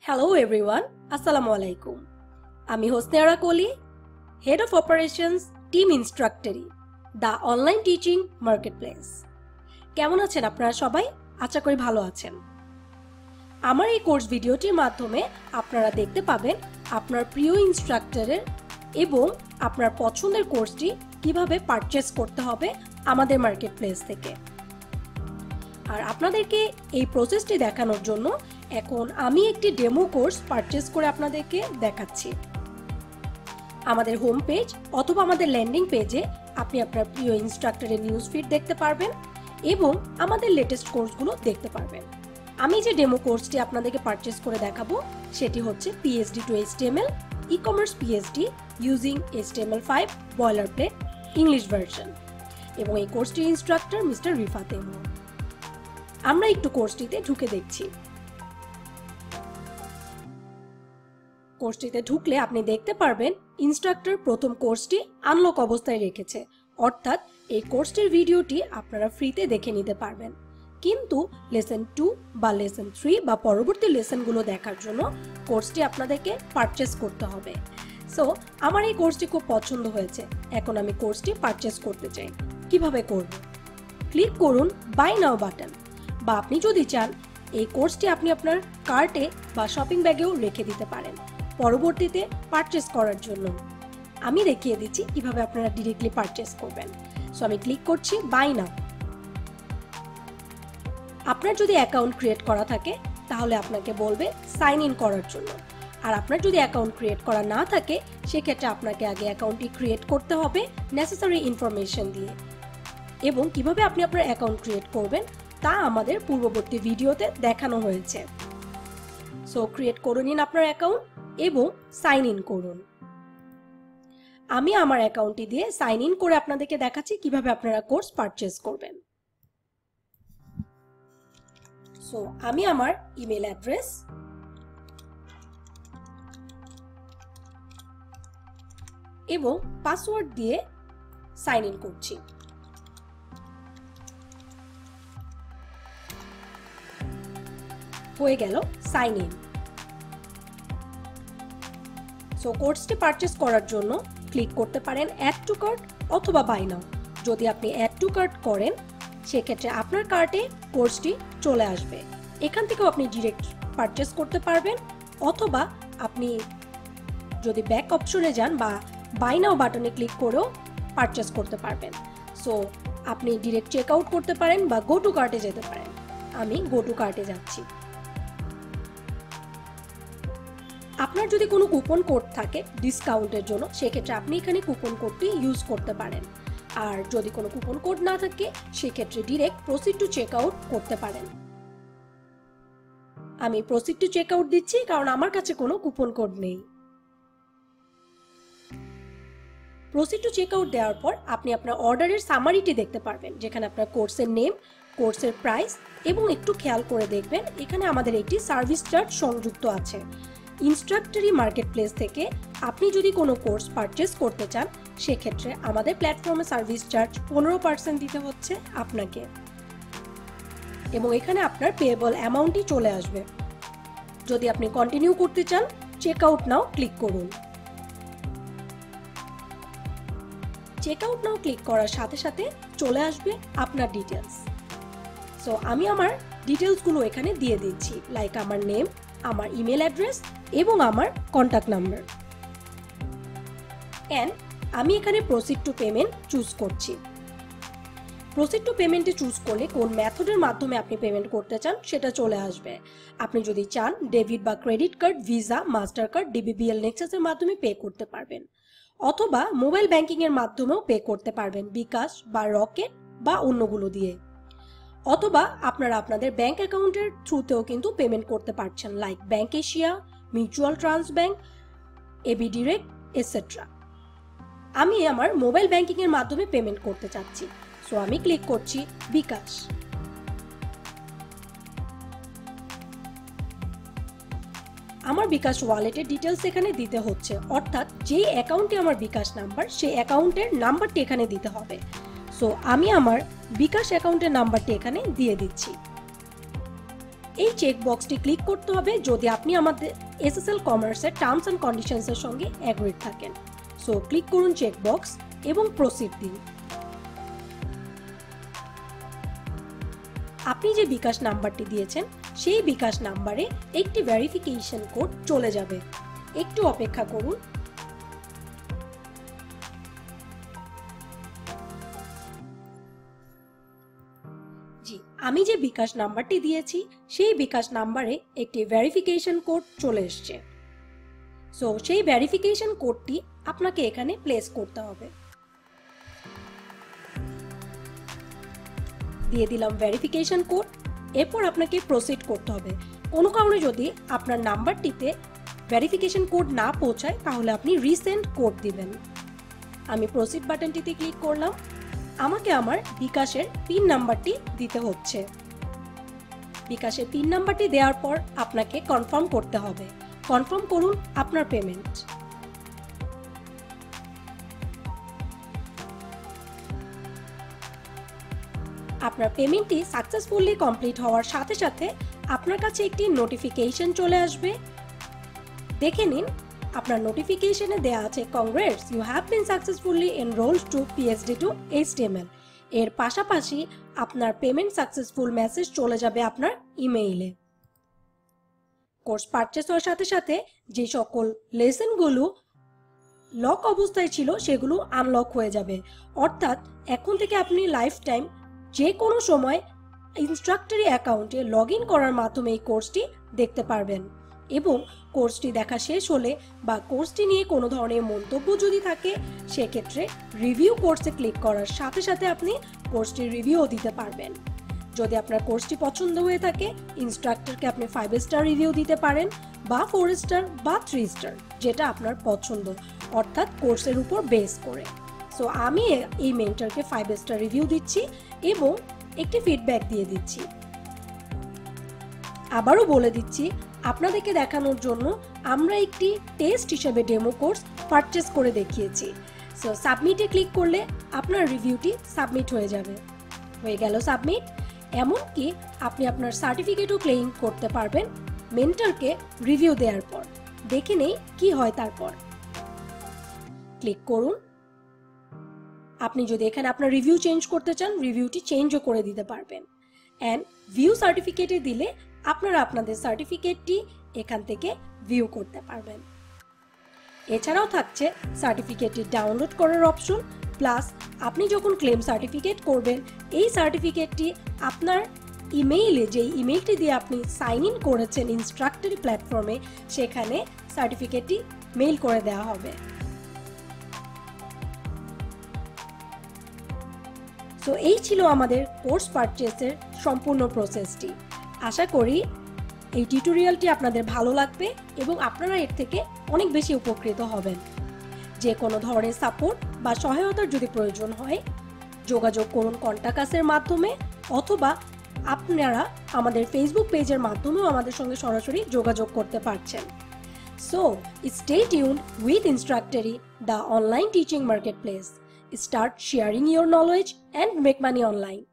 Hello everyone, Assalamu alaikum. আমি হোসনেরা কলি, Head of Operations, Team Instructory, the online teaching marketplace. কেমন আছেন আপনারা সবাই? আশা করি ভালো আছেন। আমার এই কোর্স ভিডিওটির মাধ্যমে আপনারা দেখতে পাবেন আপনার প্রিয় ইনস্ট্রাক্টরের এবং আপনার পছন্দের কোর্সটি কিভাবে পারচেজ করতে হবে আমাদের মার্কেটপ্লেস থেকে। আর আপনাদেরকে এই প্রসেসটি দেখানোর জন্য এখন আমি একটি ডেমো কোর্স পারচেজ করে আপনাদেরকে দেখাচ্ছি। আমাদের হোম পেজ অথবা আমাদের ল্যান্ডিং পেজে আপনি আপনার প্রিয় ইনস্ট্রাক্টরের নিউজ ফিড দেখতে পারবেন এবং আমাদের লেটেস্ট কোর্সগুলো দেখতে পারবেন। আমি যে ডেমো কোর্সটি আপনাদেরকে পারচেজ করে দেখাবো সেটি হচ্ছে PhD to HTML e-commerce PhD using HTML5 boilerplate English version এবং এই কোর্সটির ইনস্ট্রাক্টর মিস্টার রিফাত ইমরান। আমরা একটু কোর্সটিতে ঢুকে দেখছি। কোর্সটিতে ঢুকলে আপনি দেখতে পারবেন ইনস্ট্রাক্টর প্রথম কোর্সটি আনলক অবস্থায় রেখেছে, অর্থাৎ এই কোর্সটির ভিডিওটি আপনারা ফ্রিতে দেখে নিতে পারবেন। কিন্তু লেসন 2 বা লেসন 3 বা পরবর্তী লেসনগুলো দেখার জন্য কোর্সটি আপনাদেরকে পারচেজ করতে হবে। সো আমার এই কোর্সটি খুব পছন্দ হয়েছে, এখন আমি কোর্সটি পারচেজ করতে চাই। কিভাবে করব? ক্লিক করুন বাই নাও বাটন, বা আপনি যদি চান এই কোর্সটি আপনি আপনার কার্টে বা শপিং ব্যাগেও রেখে দিতে পারেন পরবর্তীতে পারচেজ করার জন্য। আমি দেখিয়ে দিচ্ছি কিভাবে আপনারা ডিরেক্টলি পারচেজ করবেন। সো আমি ক্লিক করছি বাই নাও। আপনার যদি অ্যাকাউন্ট ক্রিয়েট করা থাকে তাহলে আপনাকে বলবে সাইন ইন করার জন্য, আর আপনার যদি অ্যাকাউন্ট ক্রিয়েট করা না থাকে সেক্ষেত্রে আপনাকে আগে অ্যাকাউন্টটি ক্রিয়েট করতে হবে নেসেসারি ইনফরমেশন দিয়ে। এবং কিভাবে আপনি আপনার অ্যাকাউন্ট ক্রিয়েট করবেন তা আমাদের পূর্ববর্তী ভিডিওতে দেখানো হয়েছে। সো ক্রিয়েট করে নিন আপনার অ্যাকাউন্ট এবং সাইন ইন করুন। আমি আমার অ্যাকাউন্টটি দিয়ে সাইন ইন করে আপনাদেরকে দেখাচ্ছি কিভাবে আপনারা কোর্স পারচেজ করবেন। সো আমি আমার ইমেল অ্যাড্রেস এবং পাসওয়ার্ড দিয়ে সাইন ইন করছি। হয়ে গেল সাইন ইন। সো কোর্সটি পারচেজ করার জন্য ক্লিক করতে পারেন অ্যাড টু কার্ট অথবা বাই নাও। যদি আপনি অ্যাড টু কার্ট করেন সেক্ষেত্রে আপনার কার্টে কোর্সটি চলে আসবে। এখান থেকেও আপনি ডিরেক্ট পারচেজ করতে পারবেন, অথবা আপনি যদি ব্যাক অপশনে যান বা বাই নাও বাটনে ক্লিক করেও পারচেজ করতে পারবেন। সো আপনি ডিরেক্ট চেক আউট করতে পারেন বা গো টু কার্টে যেতে পারেন। আমি গো টু কার্টে যাচ্ছি। আপনার যদি কোনো কুপন কোড থাকে ডিসকাউন্টের জন্য সেক্ষেত্রে আপনি এখানে কুপন কোডটি ইউজ করতে পারেন, আর যদি কোনো কুপন কোড না থাকে সেক্ষেত্রে direct proceed to check out করতে পারেন। আমি প্রসিড টু চেক আউট দিচ্ছি কারণ আমার কাছে কোনো কুপন কোড নেই। প্রসিড টু চেক আউট দেওয়ার পর আপনি আপনার অর্ডারের সামারিটি দেখতে পারবেন, যেখানে আপনার কোর্সের নেম, কোর্সের প্রাইস এবং একটু খেয়াল করে দেখবেন এখানে আমাদের একটি সার্ভিস চার্জ সংযুক্ত আছে। ইনস্ট্রাক্টরি মার্কেটপ্লেস থেকে আপনি যদি কোনো কোর্স পারচেজ করতে চান সেক্ষেত্রে আমাদের প্ল্যাটফর্মে সার্ভিস চার্জ 15% দিতে হচ্ছে আপনাকে, এবং এখানে আপনার পেয়েবল অ্যামাউন্টই চলে আসবে। যদি আপনি কন্টিনিউ করতে চান চেক আউট নাও ক্লিক করুন। চেক আউট নাও ক্লিক করার সাথে সাথে চলে আসবে আপনার ডিটেলস। সো আমি আমার ডিটেলসগুলো এখানে দিয়ে দিচ্ছি, লাইক আমার নেম, আমার ইমেল অ্যাড্রেস এবং আমার কন্ট্যাক্ট নাম্বার। এন্ড আমি এখানে প্রসিড টু পেমেন্ট চুজ করছি। প্রসিড টু পেমেন্টে চুজ করলে কোন মেথডের মাধ্যমে আপনি পেমেন্ট করতে চান সেটা চলে আসবে। আপনি যদি চান ডেবিট বা credit card, visa, master card, DBBL নেক্সাসের মাধ্যমে পে করতে পারবেন, অথবা মোবাইল ব্যাংকিং এর মাধ্যমেও পে করতে পারবেন বিকাশ বা রকেট বা অন্যগুলো দিয়ে, অথবা আপনারা আপনাদের ব্যাংক অ্যাকাউন্টের থ্রুতেও কিন্তু পেমেন্ট করতে পারছেন, like bank Asia, mutual trust bank, AB direct etcetera. আমি আমার মোবাইল ব্যাংকিং এর মাধ্যমে পেমেন্ট করতে চাচ্ছি, সো আমি ক্লিক করছি বিকাশ। আমার বিকাশ ওয়ালেটের ডিটেলস এখানে দিতে হচ্ছে, অর্থাৎ যে অ্যাকাউন্টে আমার বিকাশ নাম্বার সেই অ্যাকাউন্টের নাম্বারটি এখানে দিতে হবে। সো আমি আমার বিকাশ অ্যাকাউন্টের নাম্বারটি এখানে দিয়ে দিচ্ছি। এই চেক বক্সটি ক্লিক করতে হবে যদি আপনি আমাদের এসএসএল কমার্সের টার্মস অ্যান্ড কন্ডিশনসের সঙ্গে এগ্রিড থাকেন। সো ক্লিক করুন চেক বক্স এবং প্রসিড দিন। আপনি যে বিকাশ নাম্বারটি দিয়েছেন সেই বিকাশ নাম্বারে একটি ভেরিফিকেশন কোড চলে যাবে। একটু অপেক্ষা করুন। জি, আমি যে বিকাশ নাম্বারটি দিয়েছি সেই বিকাশ নাম্বারে একটি ভেরিফিকেশন কোড চলে এসেছে। সো সেই ভেরিফিকেশন কোডটি আপনাকে এখানে প্লেস করতে হবে। দিয়ে দিলাম ভেরিফিকেশন কোড। এরপর আপনাকে প্রসিড করতে হবে। কোনো কারণে যদি আপনার নাম্বারটিতে ভেরিফিকেশন কোড না পৌঁছায় তাহলে আপনি রিসেন্ড কোড দিবেন। আমি প্রসিড বাটনটিতে ক্লিক করলাম। আমাকে আমার বিকাশের পিন নাম্বারটি দিতে হচ্ছে। বিকাশের পিন নাম্বারটি দেওয়ার পর আপনাকে কনফার্ম করতে হবে। কনফার্ম করুন আপনার পেমেন্ট। আপনার পেমেন্টটি সাকসেসফুলি কমপ্লিট হওয়ার সাথে সাথে আপনার কাছে একটি নোটিফিকেশন চলে আসবে। দেখে নিন, আপনার নোটিফিকেশনে দেয়া আছে congrats, you have been successfully enrolled to PhD to HTML. এর পাশাপাশি আপনার পেমেন্ট সাকসেসফুল মেসেজ চলে যাবে আপনার ইমেইলে। কোর্স পারচেস হওয়ার সাথে সাথে যে সকল লেসনগুলো লক অবস্থায় ছিল সেগুলো আনলক হয়ে যাবে। অর্থাৎ এখন থেকে আপনি লাইফ টাইম যে কোনো সময় ইনস্ট্রাক্টরি অ্যাকাউন্টে লগ ইন করার মাধ্যমে এই কোর্সটি দেখতে পারবেন। এবং কোর্সটি দেখা শেষ হলে বা কোর্সটি নিয়ে কোনো ধরনের মন্তব্য যদি থাকে সেক্ষেত্রে রিভিউ কোর্সে ক্লিক করার সাথে সাথে আপনি কোর্সটির রিভিউও দিতে পারবেন। যদি আপনার কোর্সটি পছন্দ হয়ে থাকে ইনস্ট্রাক্টরকে আপনি 5 স্টার রিভিউ দিতে পারেন বা 4 স্টার বা 3 স্টার, যেটা আপনার পছন্দ, অর্থাৎ কোর্সের উপর বেস করে। সো আমি এই মেন্টরকে 5 স্টার রিভিউ দিচ্ছি এবং একটি ফিডব্যাক দিয়ে দিচ্ছি। আবারও বলে দিচ্ছি, আপনাদেরকে দেখানোর জন্য আমরা একটি টেস্ট হিসেবে ডেমো কোর্স পারচেস করে দেখিয়েছি। সো সাবমিটে ক্লিক করলে আপনার রিভিউটি সাবমিট হয়ে যাবে। হয়ে গেল সাবমিট। এমনকি আপনি আপনার সার্টিফিকেটও ক্লেইম করতে পারবেন মেন্টরকে রিভিউ দেওয়ার পর। দেখে নেই কি হয় তারপর। ক্লিক করুন। আপনি যদি এখানে আপনার রিভিউ চেঞ্জ করতে চান রিভিউটি চেঞ্জও করে দিতে পারবেন। অ্যান্ড ভিউ সার্টিফিকেটে দিলে আপনারা আপনাদের সার্টিফিকেটটি এখান থেকে ভিউ করতে পারবেন। এছাড়াও থাকছে সার্টিফিকেটটি ডাউনলোড করার অপশন, প্লাস আপনি যখন ক্লেম সার্টিফিকেট করবেন এই সার্টিফিকেটটি আপনার ইমেইলে, যেই ইমেইলটি দিয়ে আপনি সাইন ইন করেছেন ইনস্ট্রাক্টরি প্ল্যাটফর্মে, সেখানে সার্টিফিকেটটি মেইল করে দেওয়া হবে। সো এই ছিল আমাদের কোর্স পারচেসের সম্পূর্ণ প্রসেসটি। আশা করি এই টিউটোরিয়ালটি আপনাদের ভালো লাগবে এবং আপনারা এর থেকে অনেক বেশি উপকৃত হবেন। যে কোনো ধরনের সাপোর্ট বা সহায়তার যদি প্রয়োজন হয় যোগাযোগ করুন কন্টাক্ট আসের মাধ্যমে, অথবা আপনারা আমাদের ফেসবুক পেজের মাধ্যমেও আমাদের সঙ্গে সরাসরি যোগাযোগ করতে পারছেন। So stay tuned with Instructory, the online teaching marketplace. Start sharing your knowledge and make money online.